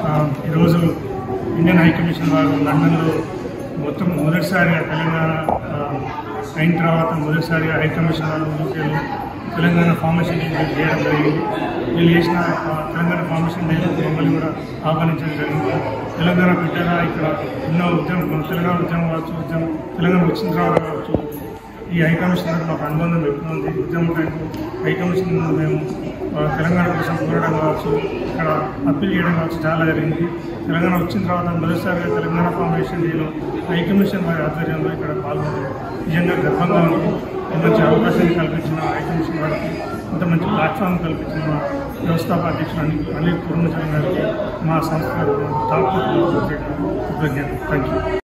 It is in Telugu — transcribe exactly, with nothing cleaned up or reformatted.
ఈరోజు ఇండియన్ హై కమిషన్ వారు లండన్లో మొత్తం మొదటిసారిగా తెలంగాణ అయిన తర్వాత మొదటిసారిగా హై కమిషన్ వారు యూకేలో తెలంగాణ ఫార్మేషన్ డే చేయడం జరిగింది. వీళ్ళు చేసిన తెలంగాణ ఫార్మేషన్ డే మమ్మల్ని కూడా ఆహ్వానించడం జరిగింది. తెలంగాణ బిడ్డగా ఇక్కడ ఉన్న ఉద్యమం తెలంగాణ ఉద్యమం కావచ్చు, ఉద్యమం తెలంగాణ వచ్చిన తర్వాత కావచ్చు, ఈ హై కమిషన్ మాకు అనుబంధం ఎక్కువ ఉంది. ఉద్యమం టైంలో హై కమిషన్ మేము తెలంగాణ కోసం కోరడం కావచ్చు, ఇక్కడ అప్పీల్ చేయడం కావచ్చు చాలా జరిగింది. తెలంగాణ వచ్చిన తర్వాత మొదటిసారిగా తెలంగాణ ఫార్మేషన్ డేలో హై కమిషన్ వారి ఆధ్వర్యంలో ఇక్కడ పాల్గొని నిజంగా గర్వంగా ఉంది. మంచి అవకాశాన్ని కల్పించిన హై కమిషన్ వారికి, ఇంత మంచి ప్లాట్ఫామ్ కల్పించిన మా వ్యవస్థాపక అధ్యక్షుడు అనిల్ కుర్మచరణ్ గారికి మా సంస్థ టాప్ కృతజ్ఞతలు. Thank you.